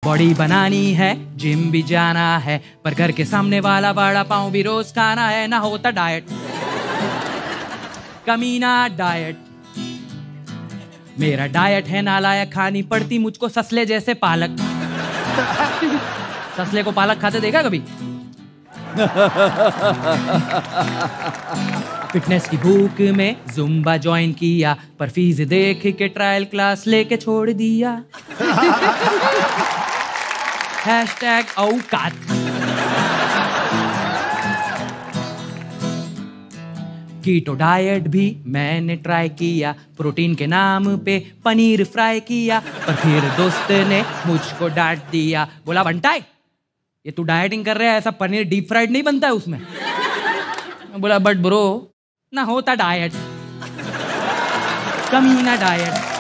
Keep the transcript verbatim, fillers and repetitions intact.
Body बनानी है, gym भी जाना है, पर घर के सामने वाला बड़ा पाँव भी रोज खाना है, ना होता डाइट, कमीना डाइट। मेरा डाइट है नालायक, खानी पड़ती मुझको ससले जैसे पालक। ससले को पालक खाते देखा कभी? फिटनेस की भूख में जुम्बा ज्वाइन किया, पर फीस देख के ट्रायल क्लास लेके छोड़ दिया। हैशटैग औकात। कीटो डाइट भी मैंने ट्राई किया, प्रोटीन के नाम पे पनीर फ्राई किया, पर फिर दोस्त ने मुझको डांट दिया, बोला बंटाई ये तू डाइटिंग कर रहा है, ऐसा पनीर डीप फ्राइड नहीं बनता है उसमें। बोला बट ब्रो ना होता डाइट, कमीना डाइट।